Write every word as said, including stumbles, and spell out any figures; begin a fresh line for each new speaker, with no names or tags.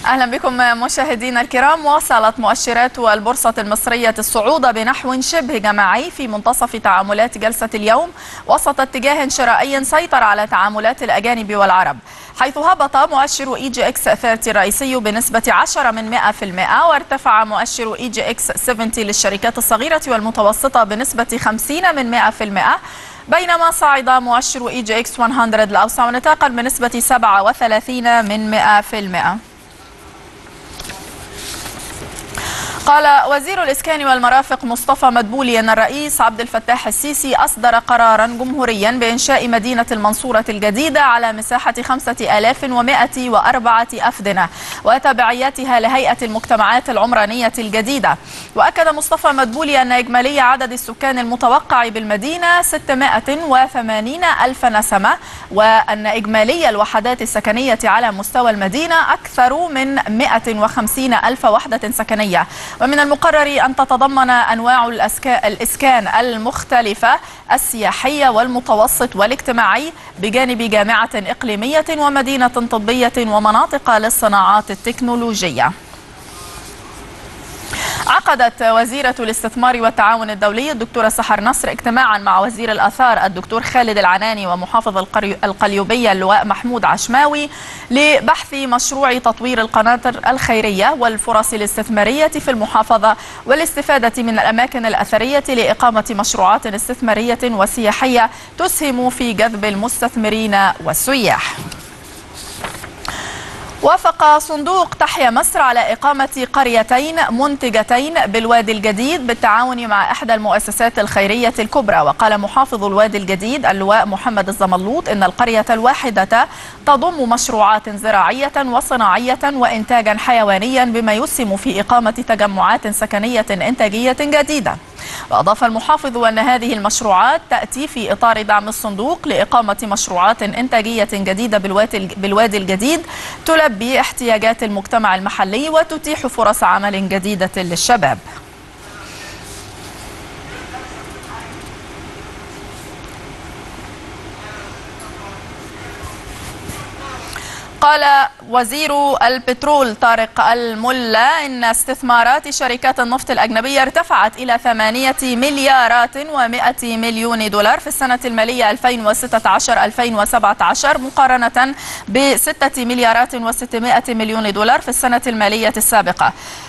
أهلا بكم مشاهدينا الكرام. واصلت مؤشرات البورصة المصرية الصعود بنحو شبه جماعي في منتصف تعاملات جلسة اليوم وسط اتجاه شرائي سيطر على تعاملات الأجانب والعرب، حيث هبط مؤشر إي جي إكس ثلاثين الرئيسي بنسبة عشرة من مئة في المئة، وارتفع مؤشر إي جي إكس سبعين للشركات الصغيرة والمتوسطة بنسبة خمسين من مئة في المئة، بينما صعد مؤشر إي جي إكس مئة الأوسع نطاقا بنسبة سبعة وثلاثين من مئة في المئة. قال وزير الإسكان والمرافق مصطفى مدبولي أن الرئيس عبد الفتاح السيسي أصدر قرارا جمهوريا بإنشاء مدينة المنصورة الجديدة على مساحة خمسة آلاف ومئة وأربعة أفدنة وتبعياتها لهيئة المجتمعات العمرانية الجديدة. وأكد مصطفى مدبولي أن إجمالي عدد السكان المتوقع بالمدينة ستمائة وثمانين ألف نسمة، وأن إجمالي الوحدات السكنية على مستوى المدينة أكثر من مئة وخمسين ألف وحدة سكنية. ومن المقرر أن تتضمن أنواع الإسكان المختلفة السياحية والمتوسط والاجتماعي بجانب جامعة إقليمية ومدينة طبية ومناطق للصناعات التكنولوجية. عقدت وزيرة الاستثمار والتعاون الدولي الدكتورة سحر نصر اجتماعا مع وزير الآثار الدكتور خالد العناني ومحافظ القليوبية اللواء محمود عشماوي لبحث مشروع تطوير القناطر الخيرية والفرص الاستثمارية في المحافظة والاستفادة من الأماكن الأثرية لإقامة مشروعات استثمارية وسياحية تسهم في جذب المستثمرين والسياح. وافق صندوق تحيا مصر على إقامة قريتين منتجتين بالوادي الجديد بالتعاون مع إحدى المؤسسات الخيرية الكبرى. وقال محافظ الوادي الجديد اللواء محمد الزملوط إن القرية الواحدة تضم مشروعات زراعية وصناعية وإنتاجا حيوانيا بما يسهم في إقامة تجمعات سكنية إنتاجية جديدة. وأضاف المحافظ أن هذه المشروعات تأتي في إطار دعم الصندوق لإقامة مشروعات إنتاجية جديدة بالوادي الجديد تلبي احتياجات المجتمع المحلي وتتيح فرص عمل جديدة للشباب. قال وزير البترول طارق الملا إن استثمارات شركات النفط الأجنبية ارتفعت إلى ثمانية مليارات ومئة مليون دولار في السنة المالية ألفين وستة عشر ألفين وسبعة عشر مقارنة بستة مليارات وستمائة مليون دولار في السنة المالية السابقة.